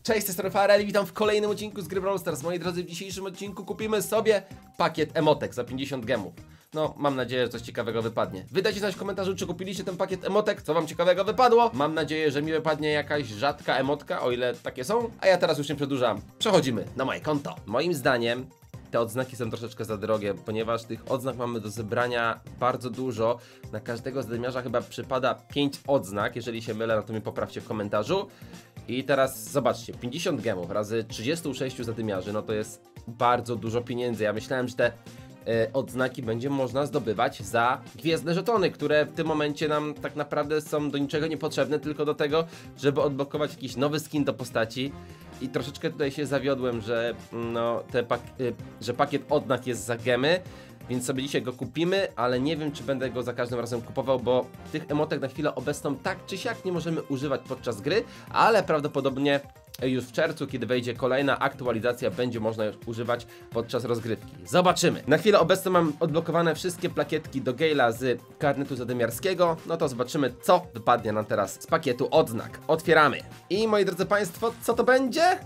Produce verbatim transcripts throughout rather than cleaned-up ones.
Cześć, to jest Farel i witam w kolejnym odcinku z gry Brawl Stars. Moi drodzy, w dzisiejszym odcinku kupimy sobie pakiet emotek za pięćdziesiąt gemów. No, mam nadzieję, że coś ciekawego wypadnie. Wy dajcie znać w komentarzu, czy kupiliście ten pakiet emotek, co wam ciekawego wypadło. Mam nadzieję, że mi wypadnie jakaś rzadka emotka, o ile takie są. A ja teraz już nie przedłużam. Przechodzimy na moje konto. Moim zdaniem te odznaki są troszeczkę za drogie, ponieważ tych odznak mamy do zebrania bardzo dużo. Na każdego zadymiarza chyba przypada pięć odznak. Jeżeli się mylę, no to mnie poprawcie w komentarzu. I teraz zobaczcie, pięćdziesiąt gemów razy trzydzieści sześć zadymiarzy, no to jest bardzo dużo pieniędzy. Ja myślałem, że te y, odznaki będzie można zdobywać za gwiezdne żetony, które w tym momencie nam tak naprawdę są do niczego niepotrzebne, tylko do tego, żeby odblokować jakiś nowy skin do postaci. I troszeczkę tutaj się zawiodłem, że, no, te pak y, że pakiet odznak jest za gemy. Więc sobie dzisiaj go kupimy, ale nie wiem, czy będę go za każdym razem kupował, bo tych emotek na chwilę obecną tak czy siak nie możemy używać podczas gry, ale prawdopodobnie już w czerwcu, kiedy wejdzie kolejna aktualizacja, będzie można już używać podczas rozgrywki. Zobaczymy. Na chwilę obecną mam odblokowane wszystkie plakietki do Gale'a z karnetu zadymiarskiego. No to zobaczymy, co wypadnie nam teraz z pakietu odznak. Otwieramy. I moi drodzy państwo, co to będzie?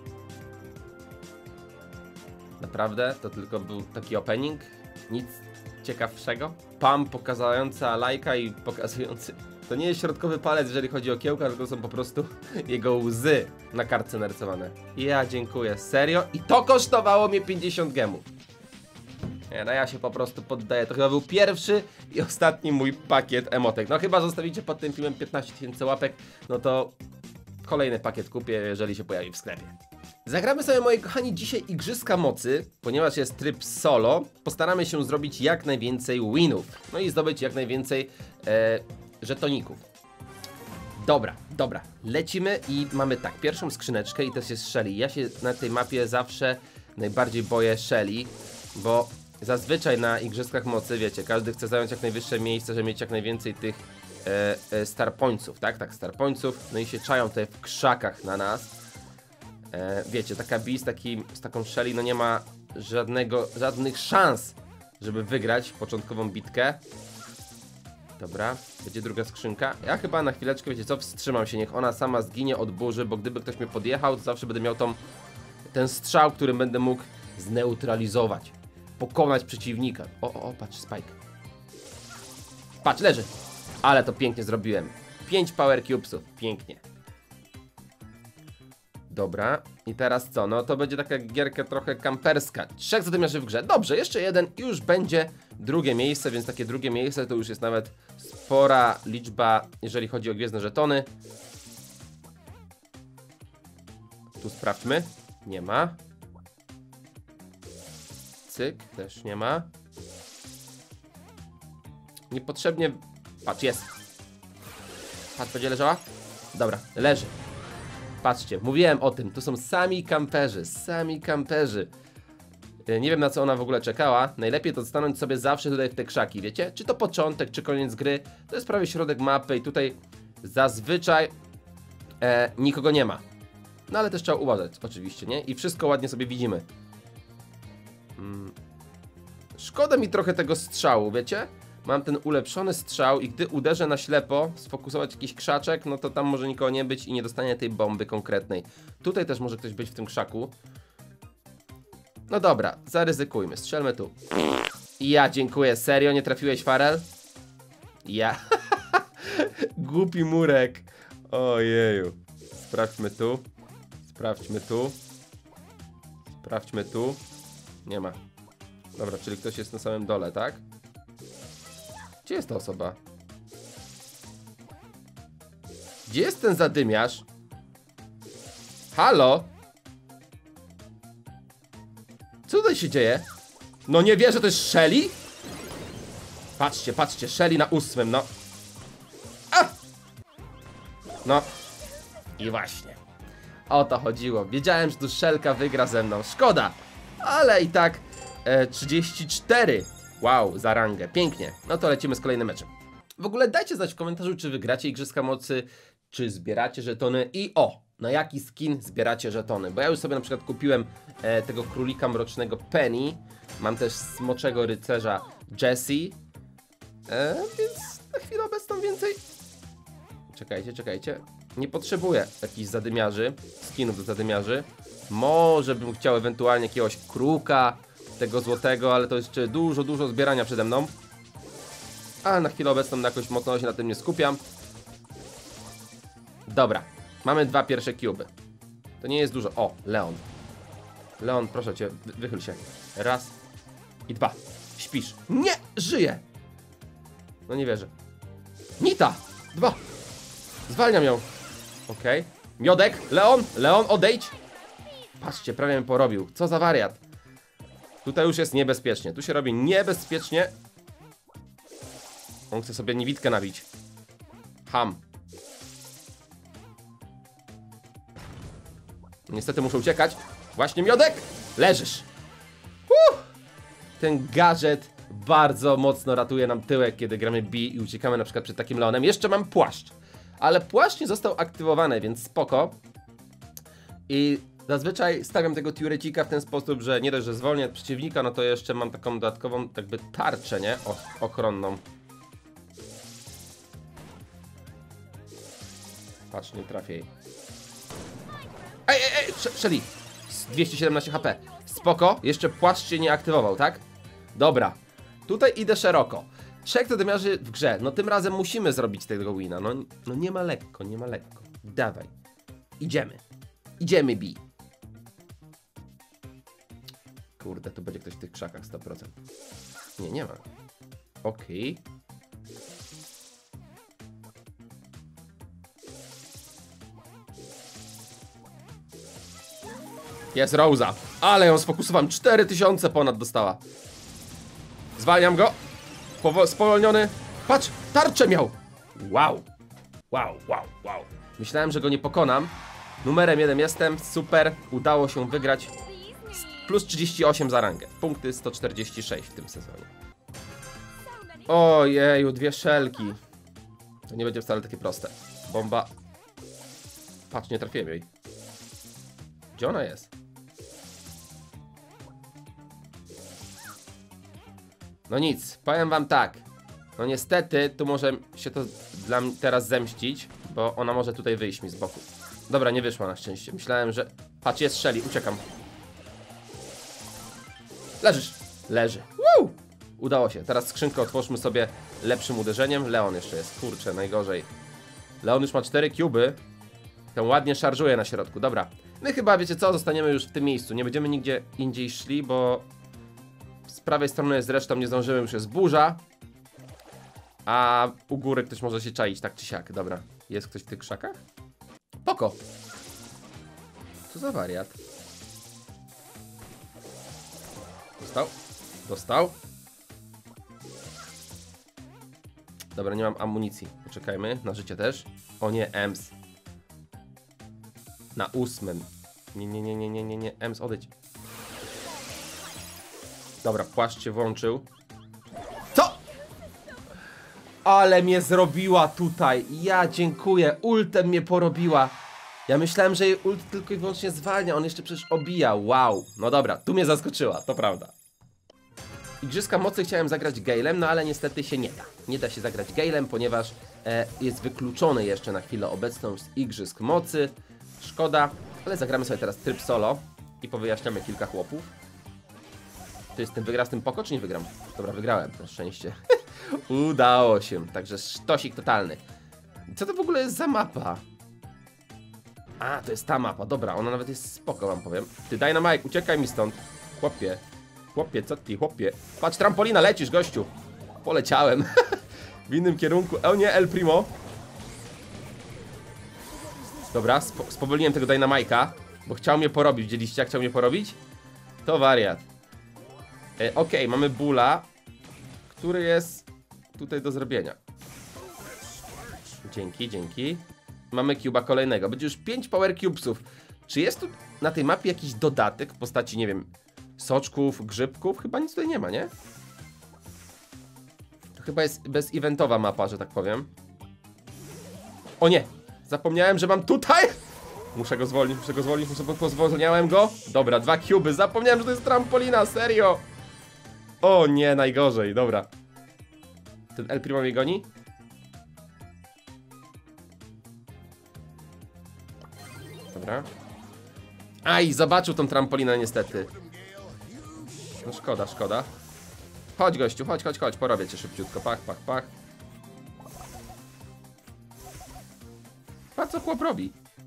Naprawdę? To tylko był taki opening? Nic ciekawszego. Pam pokazująca lajka i pokazujący... To nie jest środkowy palec, jeżeli chodzi o kiełka, tylko są po prostu jego łzy na kartce narysowane. Ja dziękuję, serio? I to kosztowało mnie pięćdziesiąt gemów. Nie, no ja się po prostu poddaję. To chyba był pierwszy i ostatni mój pakiet emotek. No chyba zostawicie pod tym filmem piętnaście tysięcy łapek, no to kolejny pakiet kupię, jeżeli się pojawi w sklepie. Zagramy sobie, moi kochani, dzisiaj Igrzyska Mocy, ponieważ jest tryb solo. Postaramy się zrobić jak najwięcej winów, no i zdobyć jak najwięcej e, żetoników. Dobra, dobra, lecimy i mamy tak, pierwszą skrzyneczkę i też jest Shelly. Ja się na tej mapie zawsze najbardziej boję Shelly, bo zazwyczaj na Igrzyskach Mocy, wiecie, każdy chce zająć jak najwyższe miejsce, żeby mieć jak najwięcej tych e, e, star pointsów, tak, tak, star pointsów, no i się czają tutaj w krzakach na nas. E, wiecie, taka Bee z, taki, z taką Shelly no nie ma żadnego, żadnych szans, żeby wygrać początkową bitkę. Dobra, będzie druga skrzynka. Ja chyba na chwileczkę, wiecie co, wstrzymam się, niech ona sama zginie od burzy, bo gdyby ktoś mnie podjechał, to zawsze będę miał tą, ten strzał, którym będę mógł zneutralizować, pokonać przeciwnika. O, o, o, patrz, Spike. Patrz, leży. Ale to pięknie zrobiłem. pięć power cubesów, pięknie. Dobra, i teraz co? No to będzie taka gierka trochę kamperska. Trzech zadymiarzy w grze. Dobrze, jeszcze jeden i już będzie drugie miejsce, więc takie drugie miejsce to już jest nawet spora liczba, jeżeli chodzi o gwiezdne żetony. Tu sprawdźmy. Nie ma. Cyk, też nie ma. Niepotrzebnie... Patrz, jest. Patrz, będzie leżała? Dobra, leży. Patrzcie, mówiłem o tym, to są sami kamperzy, sami kamperzy. Nie wiem, na co ona w ogóle czekała. Najlepiej to stanąć sobie zawsze tutaj w te krzaki, wiecie? Czy to początek, czy koniec gry. To jest prawie środek mapy i tutaj zazwyczaj e, nikogo nie ma. No ale też trzeba uważać, oczywiście, nie? I wszystko ładnie sobie widzimy. Hmm. Szkoda mi trochę tego strzału, wiecie? Mam ten ulepszony strzał i gdy uderzę na ślepo, sfokusować jakiś krzaczek, no to tam może nikogo nie być i nie dostanie tej bomby konkretnej. Tutaj też może ktoś być w tym krzaku. No dobra, zaryzykujmy, strzelmy tu. Ja dziękuję, serio, nie trafiłeś, Farel? Ja. Głupi murek. Ojeju. Sprawdźmy tu. Sprawdźmy tu. Sprawdźmy tu. Nie ma. Dobra, czyli ktoś jest na samym dole, tak? Gdzie jest ta osoba? Gdzie jest ten zadymiarz? Halo? Co tutaj się dzieje? No nie wierzę, to jest Shelly? Patrzcie, patrzcie, Shelly na ósmym, no. A! No. I właśnie. O to chodziło. Wiedziałem, że tu Shelka wygra ze mną. Szkoda. Ale i tak e, trzydzieści cztery. Wow, za rangę, pięknie. No to lecimy z kolejnym meczem. W ogóle dajcie znać w komentarzu, czy wygracie Igrzyska Mocy, czy zbieracie żetony i o, na jaki skin zbieracie żetony. Bo ja już sobie na przykład kupiłem e, tego królika mrocznego Penny. Mam też smoczego rycerza Jessie. E, więc na chwilę obecną więcej... Czekajcie, czekajcie. Nie potrzebuję jakichś zadymiarzy, skinów do zadymiarzy. Może bym chciał ewentualnie jakiegoś kruka, tego złotego, ale to jeszcze dużo, dużo zbierania przede mną. A na chwilę obecną jakoś mocno się na tym nie skupiam. Dobra, mamy dwa pierwsze cuby. To nie jest dużo. O, Leon. Leon, proszę cię, wy wychyl się. Raz i dwa. Śpisz. Nie, żyje. No nie wierzę. Nita, dwa. Zwalniam ją. Okej. Okay. Miodek, Leon, Leon, odejdź. Patrzcie, prawie mnie porobił. Co za wariat. Tutaj już jest niebezpiecznie. Tu się robi niebezpiecznie. On chce sobie niewidkę nabić. Ham. Niestety muszę uciekać. Właśnie miodek. Leżysz. Uh! Ten gadżet bardzo mocno ratuje nam tyłek, kiedy gramy B i uciekamy na przykład przed takim Leonem. Jeszcze mam płaszcz. Ale płaszcz nie został aktywowany, więc spoko. I zazwyczaj stawiam tego turecika w ten sposób, że nie dość, że zwolnię przeciwnika, no to jeszcze mam taką dodatkową jakby tarczę, nie? O, ochronną. Patrz, nie trafię jej. Ej, ej, ej, Shelly! dwieście siedemnaście H P. Spoko, jeszcze płaszcz się nie aktywował, tak? Dobra, tutaj idę szeroko. Trzech zadymiarzy w grze, no tym razem musimy zrobić tego wina. No, no nie ma lekko, nie ma lekko. Dawaj. Idziemy. Idziemy, B. Kurde, tu będzie ktoś w tych krzakach sto procent. Nie, nie ma. Okej. Okay. Jest Rosa. Ale ją sfokusowałem. cztery tysiące ponad dostała. Zwalniam go. Powo spowolniony. Patrz, tarczę miał. Wow. Wow, wow, wow. Myślałem, że go nie pokonam. Numerem jeden jestem. Super. Udało się wygrać. Plus trzydzieści osiem za rangę. Punkty sto czterdzieści sześć w tym sezonie. Ojeju, dwie szelki. To nie będzie wcale takie proste. Bomba. Patrz, nie trafiłem jej. Gdzie ona jest? No nic, powiem wam tak. No niestety, tu może się to dla mnie teraz zemścić, bo ona może tutaj wyjść mi z boku. Dobra, nie wyszła na szczęście. Myślałem, że... Patrz, jest Shelly, uciekam. Leżysz. Leży. Woo! Udało się. Teraz skrzynkę otwórzmy sobie lepszym uderzeniem. Leon jeszcze jest. Kurczę, najgorzej. Leon już ma cztery cuby. Ten ładnie szarżuje na środku. Dobra. My chyba, wiecie co, zostaniemy już w tym miejscu. Nie będziemy nigdzie indziej szli, bo... Z prawej strony zresztą nie zdążyłem, już jest burza. A u góry ktoś może się czaić, tak czy siak. Dobra. Jest ktoś w tych krzakach? Poko. Co za wariat. Dostał? Dostał? Dobra, nie mam amunicji. Poczekajmy, na życie też. O nie, Ems. Na ósmym. Nie, nie, nie, nie, nie, nie, nie. Ems, odejdź. Dobra, płaszcz się włączył. Co? Ale mnie zrobiła tutaj. Ja dziękuję. Ultem mnie porobiła. Ja myślałem, że jej ult tylko i wyłącznie zwalnia. On jeszcze przecież obija. Wow. No dobra, tu mnie zaskoczyła, to prawda. Igrzyska mocy chciałem zagrać Galem, no ale niestety się nie da. Nie da się zagrać Galem, ponieważ e, jest wykluczony jeszcze na chwilę obecną z Igrzysk mocy. Szkoda, ale zagramy sobie teraz tryb solo i powyjaśniamy kilka chłopów. To jest ten wygra z tym poko, czy nie wygram? Dobra, wygrałem, na szczęście. Udało się, także sztosik totalny. Co to w ogóle jest za mapa? A, to jest ta mapa, dobra, ona nawet jest spoko, wam powiem. Ty, Dynamite, uciekaj mi stąd. Chłopie, chłopie, co ty, chłopie? Patrz, trampolina, lecisz, gościu. Poleciałem. W innym kierunku. O nie, El Primo. Dobra, spo spowolniłem tego Dynamite'a, bo chciał mnie porobić, widzieliście jak chciał mnie porobić? To wariat. E, Okej, okay, mamy Bulla, który jest tutaj do zrobienia. Dzięki, dzięki. Mamy cuba kolejnego. Będzie już pięć power cubesów. Czy jest tu na tej mapie jakiś dodatek w postaci, nie wiem, soczków, grzybków? Chyba nic tutaj nie ma, nie? To chyba jest bezeventowa mapa, że tak powiem. O nie! Zapomniałem, że mam tutaj! Muszę go zwolnić, muszę go zwolnić, muszę, pozwolniałem go. Dobra, dwa cuby. Zapomniałem, że to jest trampolina, serio! O nie, najgorzej, dobra. Ten El Primo mnie goni? Dobra. Aj, zobaczył tą trampolinę niestety. No szkoda, szkoda. Chodź gościu, chodź, chodź, chodź, porobię cię szybciutko, pach, pach, pach. Patrz co chłop robi.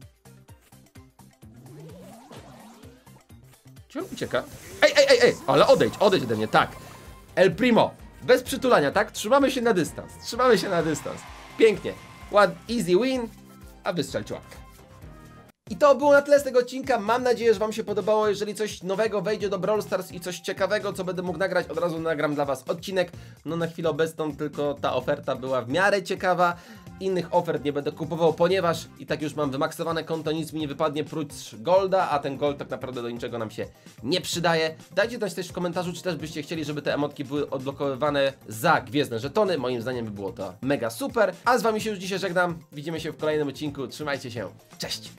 Gdzie on ucieka? Ej, ej, ej, ej, ale odejdź, odejdź ode mnie, tak. El Primo, bez przytulania, tak? Trzymamy się na dystans, trzymamy się na dystans. Pięknie, one easy win, a wystrzelć łapkę. I to było na tyle z tego odcinka, mam nadzieję, że wam się podobało. Jeżeli coś nowego wejdzie do Brawl Stars i coś ciekawego, co będę mógł nagrać, od razu nagram dla was odcinek. No na chwilę obecną tylko ta oferta była w miarę ciekawa. Innych ofert nie będę kupował, ponieważ i tak już mam wymaksowane konto, nic mi nie wypadnie prócz golda, a ten gold tak naprawdę do niczego nam się nie przydaje. Dajcie znać też w komentarzu, czy też byście chcieli, żeby te emotki były odblokowywane za gwiezdne żetony. Moim zdaniem by było to mega super. A z wami się już dzisiaj żegnam, widzimy się w kolejnym odcinku, trzymajcie się, cześć!